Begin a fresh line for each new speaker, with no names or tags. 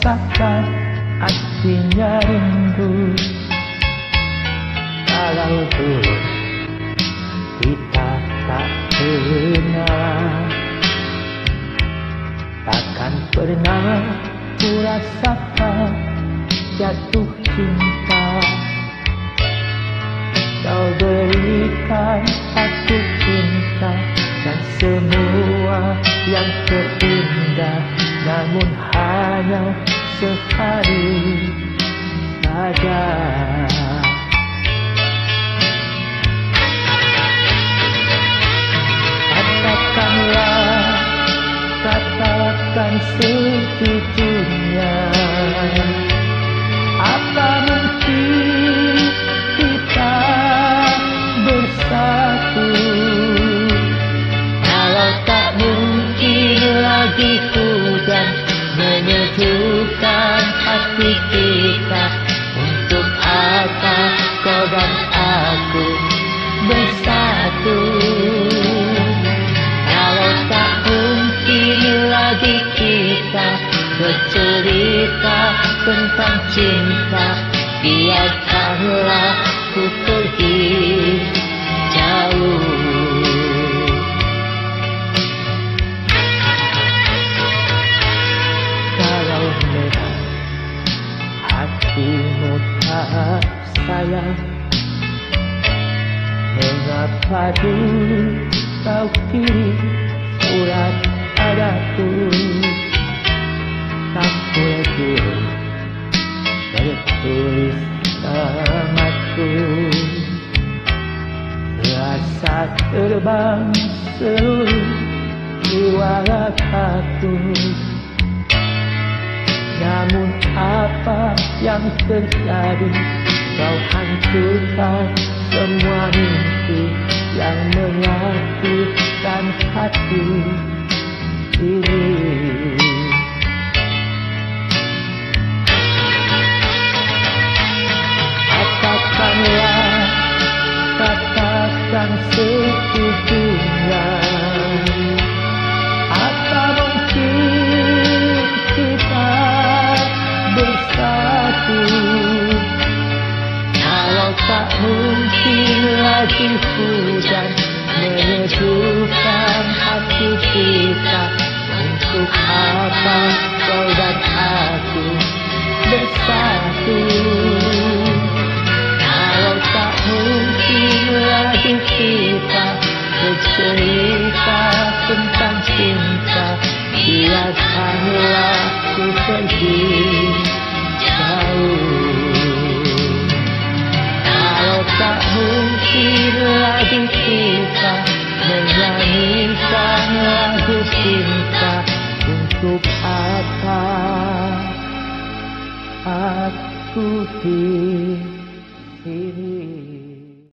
rasakan artinya rindu. Kalau dulu kita tak kenal, takkan pernah ku rasakan jatuh cinta. Kau berikan aku cinta dan semua yang terindah, namun hanya sehari saja. Katakan sejujurnya, apa mungkin kita bersatu? Kalau tak mungkin lagi hujan menyejukkan hati kita, untuk apa kau dan aku bersatu? Kalau tak mungkin lagi kita bercerita tentang cinta, biarkanlah ku pergi jauh. Kalau memang hatimu tak sayang, mengapa dulu kau kirim surat padaku? Tanpa dulu tertulis namaku, rasa terbang seluruh jiwa ragaku. Namun apa yang terjadi? Kau hancurkan semua mimpi yang menyatukan hati ini. Katakan sejujurnya, apa mungkin kita bersatu? Kalau tak mungkin lagi hujan menyejukkan hati kita, untuk apa kau dan aku bersatu? Kalau tak mungkin lagi kita bercerita tentang cinta, biarkanlah ku pergi jauh. Kalau tak mungkin lagi kita menyanyikan lagu cinta, untuk apa aku di sini?